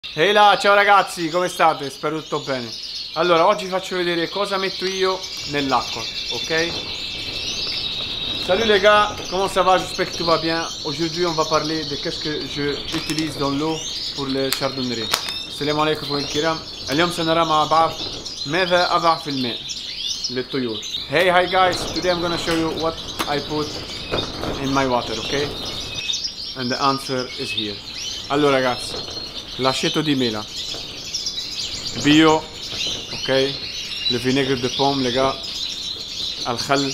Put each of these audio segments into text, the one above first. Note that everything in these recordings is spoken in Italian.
Ehi là, ciao ragazzi, come state? Spero tutto bene. Allora, oggi vi faccio vedere cosa metto io nell'acqua, ok? Salut les gars, comment ça va? J'espère que tout va bien. Aujourd'hui, on va parler de qu'est-ce que je utilise dans l'eau pour le chardonneret. السلام عليكم اخواني الكرام. اليوم سنرى مع بعض ماذا أضع في الماء للطيور. Hey, hi guys, today I'm gonna show you what I put in my water, okay? And the answer is here. Allora ragazzi, l'aceto di mela bio, ok, le vinaigre de pomme les gars, الخل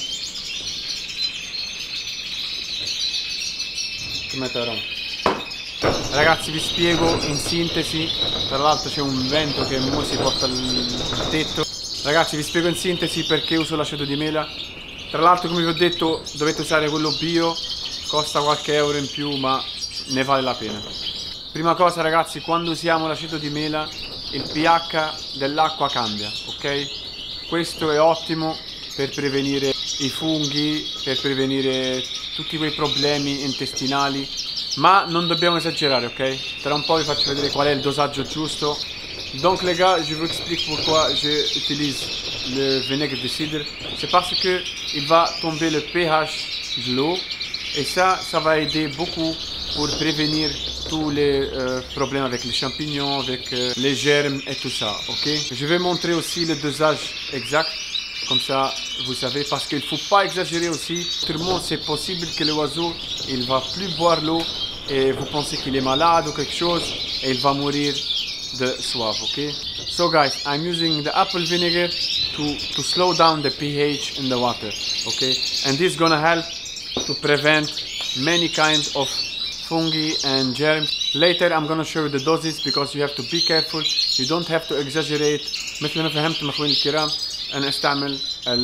come taron. Ragazzi, vi spiego in sintesi, tra l'altro c'è un vento che mo si porta il tetto. Ragazzi, vi spiego in sintesi perché uso l'aceto di mela. Tra l'altro, come vi ho detto, dovete usare quello bio, costa qualche euro in più ma ne vale la pena. Prima cosa ragazzi, quando usiamo l'aceto di mela il pH dell'acqua cambia, ok? Questo è ottimo per prevenire i funghi, per prevenire tutti quei problemi intestinali, ma non dobbiamo esagerare, ok? Tra un po' vi faccio vedere qual è il dosaggio giusto. Donc les gars, je vous explique pourquoi j'utilise le vinaigre de cidre. C'est parce que il va tomber le pH de l'eau et ça va aider beaucoup pour prévenir tous les problèmes avec les champignons, avec les germes et tout ça, ok? Je vais montrer aussi le dosage exact, comme ça vous savez, parce qu'il ne faut pas exagérer aussi. Autrement, c'est possible que l'oiseau, il va plus boire l'eau et vous pensez qu'il est malade ou quelque chose et il va mourir de soif, ok? So guys, I'm using the apple vinegar to slow down the pH in the water, okay? And this is gonna help to prevent many kinds of fungi and germs. Later I'm gonna show you the doses because you have to be careful. You don't have to exaggerate. مثل ما فهمتم اخواني الكرام، انا استعمل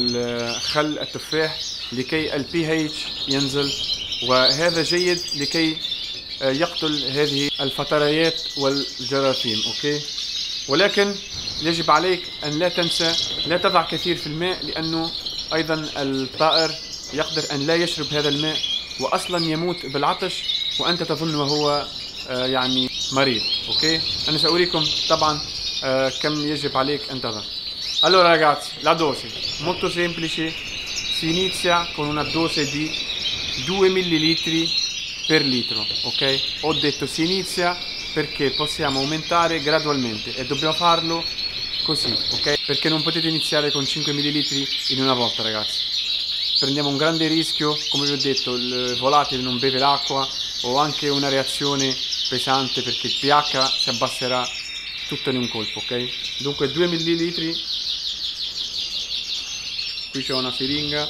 الخل التفاح لكي ال pH ينزل، وهذا جيد لكي يقتل هذه الفطريات والجراثيم، اوكي؟ ولكن يجب عليك ان لا تنسى لا تضع كثير في الماء، لانه ايضا الطائر يقدر ان لا يشرب هذا الماء واصلا يموت بالعطش وانت تظن وهو يعني مريض، اوكي؟ انا سأريكم طبعا كم يجب عليك ان تضع. Allora ragazzi, la dose molto semplice, si inizia con una dose di 2 ml per litro, ok? Ho detto si inizia perché possiamo aumentare gradualmente e dobbiamo farlo così, ok? Perché non potete iniziare con 5 ml in una volta ragazzi. Prendiamo un grande rischio, come vi ho detto, il volatile non beve l'acqua o anche una reazione pesante perché il pH si abbasserà tutto in un colpo, ok? Dunque 2 ml, qui c'è una siringa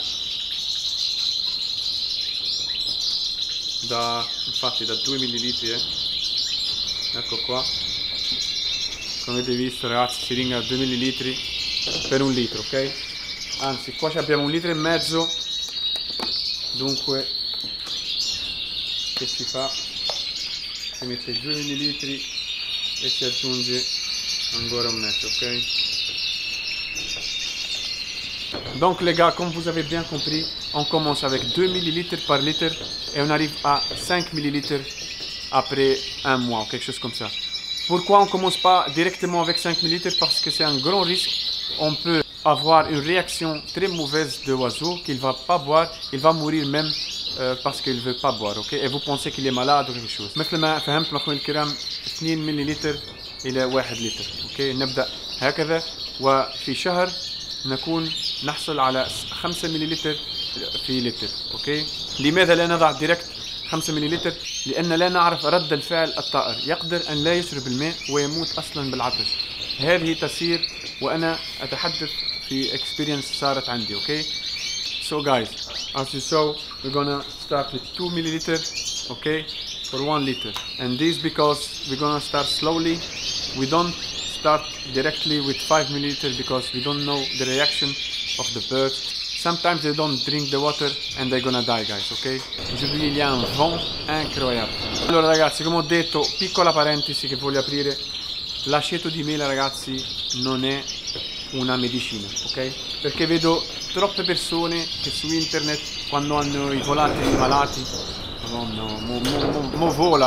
infatti da 2 ml, ecco qua, come avete visto ragazzi, siringa da 2 ml per un litro, ok? Anzi, qua abbiamo 1,5 litri, dunque che si fa? Si mette 2 ml e si aggiunge ancora un mezzo, ok? Donc les gars, comme vous avez bien compris, on commence avec 2 ml par litre et on arrive à 5 ml après un mois ou quelque chose comme ça. Pourquoi on ne commence pas directement avec 5 ml? Parce que c'est un grand risque. On peut avoir une réaction très mauvaise de l'oiseau qu'il ne va pas boire, il va mourir même parce qu'il ne veut pas boire, ok? Et vous pensez qu'il est malade ou quelque chose. مثل ما فهمت اخواني الكرام 2 ملل إلى 1 لتر، اوكي؟ نبدأ هكذا وفي شهر نكون نحصل على 5 ملل في لتر، اوكي؟ لماذا لا نضع ديركت 5 ملل؟ لأن لا نعرف رد الفعل الطائر، يقدر أن لا يشرب الماء ويموت أصلا بالعطش. هذه تصير وأنا أتحدث في experience صارت عندي، اوكي؟ So guys, as you saw, we're gonna start with 2 ml, okay, for 1 liter. And this because we're gonna start slowly. We don't start directly with 5 ml because we don't know the reaction of the birds. Sometimes they don't drink the water and they're gonna die, guys, ok? Aujourd'hui il y a un vent incroyable. Allora ragazzi, come ho detto, piccola parentesi che voglio aprire, l'aceto di mela ragazzi non è una medicina, ok? Perché vedo troppe persone che su internet quando hanno i volatili malati, madonna, mo vola, oh,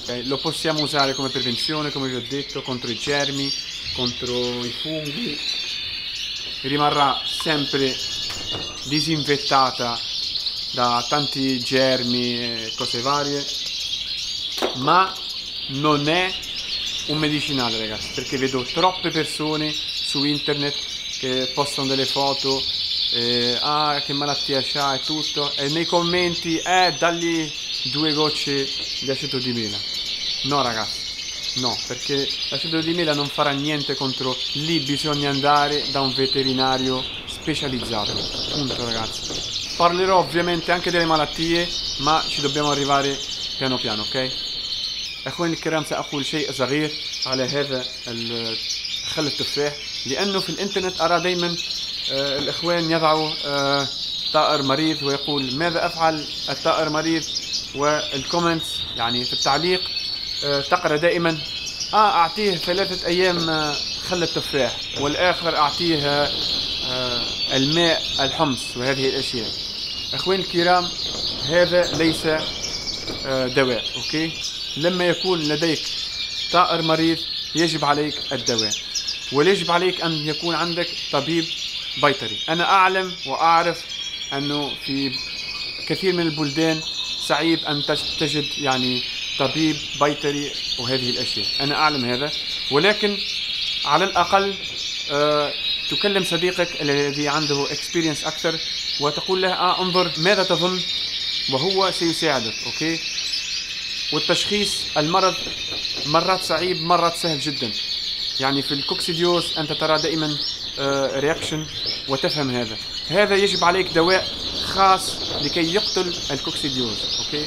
Lo possiamo usare come prevenzione, come vi ho detto, contro i germi, contro i funghi. Rimarrà sempre disinfettata da tanti germi e cose varie, ma non è un medicinale, ragazzi, perché vedo troppe persone su internet che postano delle foto, che malattia c'ha e tutto, e nei commenti dagli 2 gocce di aceto di mela. No, ragazzi, no, perché l'aceto di mela non farà niente contro. Lì bisogna andare da un veterinario specializzato, punto, ragazzi. Parlerò ovviamente anche delle malattie, ma ci dobbiamo arrivare piano piano, ok? اخواني الكرام سأقول شيء صغير على هذا خل التفاح، لأنه في الانترنت أرى دايما الإخوان يضعوا طائر مريض ويقول ماذا أفعل الطائر مريض، والكومنتس يعني في التعليق تقرأ دائما أعطيه 3 أيام خل التفاح، والآخر أعطيه الماء الحمص وهذه الأشياء. أخواني الكرام، هذا ليس دواء، أوكي؟ لما يكون لديك طائر مريض يجب عليك الدواء، ويجب عليك أن يكون عندك طبيب بيطري. أنا أعلم وأعرف أنه في كثير من البلدان صعيب أن تجد يعني طبيب بيطري وهذه الأشياء، أنا أعلم هذا، ولكن على الأقل تكلم صديقك الذي عنده experience أكثر وتقول له انظر ماذا تظن، وهو سيساعدك، أوكي؟ والتشخيص المرض مرات صعيب مرات سهل جدا. يعني في الكوكسيديوز أنت ترى دائما رياكشن وتفهم هذا يجب عليك دواء خاص لكي يقتل الكوكسيديوز، أوكي؟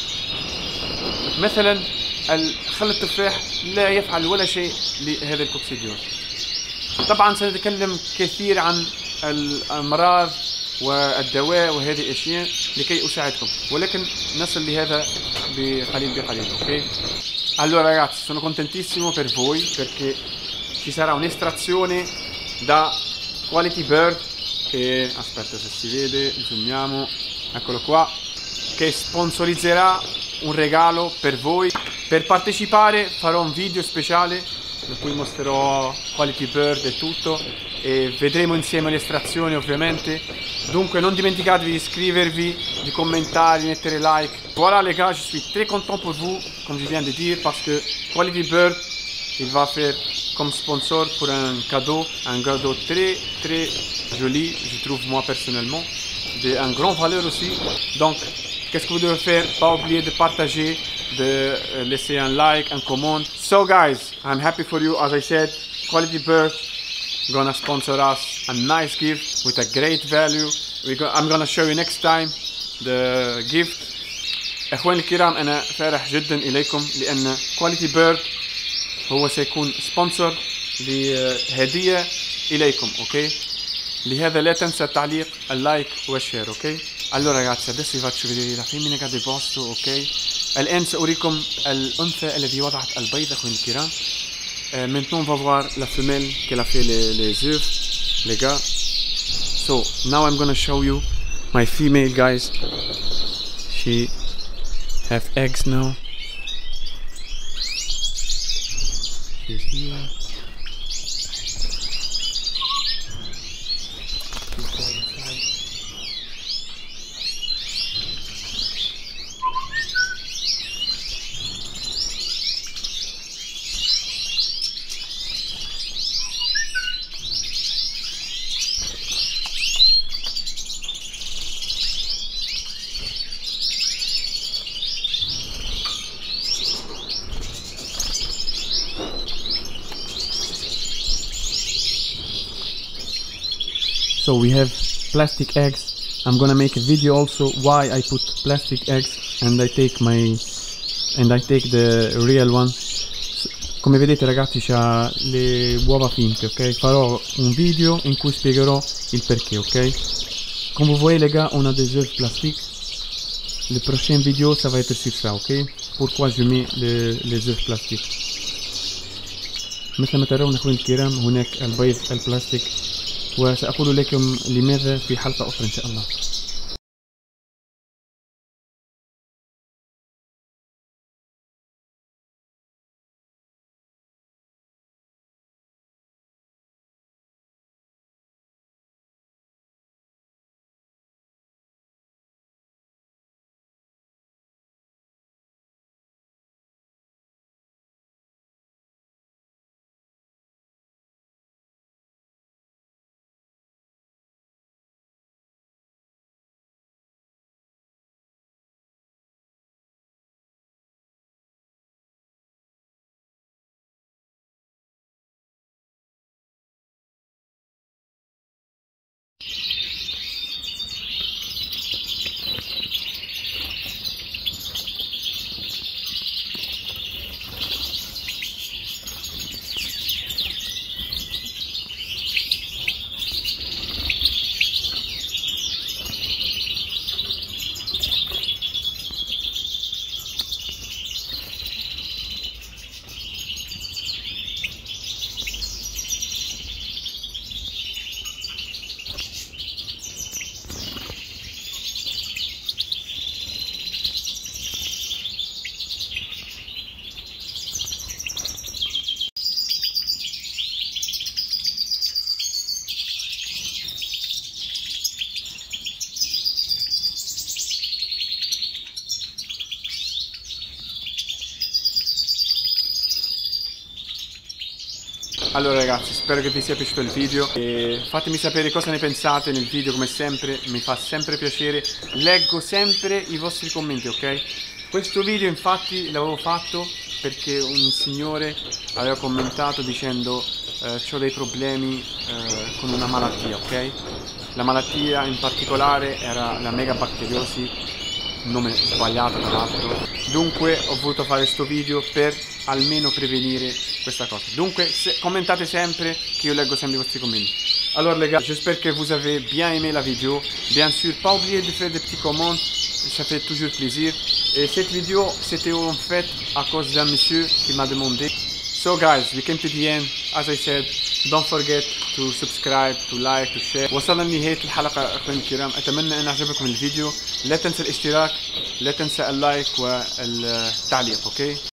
مثلا خل التفاح لا يفعل ولا شيء لهذا الكوكسيديوز. طبعا سنتكلم كثير عن الأمراض والدواء وهذه الأشياء لكي أساعدكم، ولكن نصل لهذا بقليل بقليل، ok? Allora ragazzi, sono contentissimo per voi perché ci sarà un'estrazione da Quality Bird che, aspetta se si vede, zoomiamo, eccolo qua, che sponsorizzerà un regalo per voi. Per partecipare farò un video speciale in cui mostrerò Quality Bird e tutto, e vedremo insieme l'estrazione ovviamente. Dunque non dimenticatevi di iscrivervi, di commentare, di mettere like. Voilà les gars, je suis très content pour vous, comme je viens de dire, parce que Quality Bird, il va faire comme sponsor pour un cadeau très très joli, je trouve moi personnellement, un grand valeur aussi. Donc qu'est-ce que vous devez faire? Pas oublier de partager, de laisser un like, un comment. So guys, I'm happy for you. As I said, Quality Bird gonna sponsor us a nice gift with a great value. I'm gonna show you next time the gift. اخواني الكرام، انا فرح جدا اليكم لان كواليتي بيرد هو سيكون سبونسر لهدية اليكم، اوكي؟ لهذا لا تنسى التعليق، اللايك والشير، اوكي؟ Allora ragazzi, adesso vi faccio vedere la femmina che ha deposto، ok? الان سأريكم الانثى الذي وضعت البيض اخواني الكرام. Maintenant on va voir la femelle qu'elle a fait les œufs, les gars. So now I'm gonna show you my female, guys. She have eggs now. She's here. She's there inside. So we have plastic eggs. I'm gonna make a video also why I put plastic eggs and I take the real one. Come vedete ragazzi, c'ha le uova finte, ok? Farò un video in cui spiegherò il perché, ok? Comme vous voyez les gars, on a des œufs plastiques. Le prochain vidéo ça va être sur ça, ok? Pourquoi je mets les œufs plastiques. مثل ما ترون اخواني الكرام هناك البيض البلاستيك، وسأقول لكم لماذا في حلقة أخرى إن شاء الله. Allora ragazzi, spero che vi sia piaciuto il video e fatemi sapere cosa ne pensate nel video, come sempre, mi fa sempre piacere, leggo sempre i vostri commenti, ok? Questo video infatti l'avevo fatto perché un signore aveva commentato dicendo c'ho dei problemi con una malattia, ok? La malattia in particolare era la megabacteriosi, nome sbagliato tra l'altro. Dunque ho voluto fare questo video per almeno prevenire questa cosa. Dunque commentate sempre, que io leggo sempre i vostri commenti. Alors les gars, j'espère que vous avez bien aimé la vidéo. Bien sûr, pas oublier de faire des petits commentaires, ça fait toujours plaisir. Et cette vidéo, c'était en fait à cause d'un monsieur qui m'a demandé. So guys, we came to the end. As I said, don't forget to subscribe, to like, to share. وصلنا لنهاية الحلقة أخواني الكرام، أتمنى أن أعجبكم الفيديو. لا تنسى الاشتراك، لا تنسى اللايك والتعليق، أوكي؟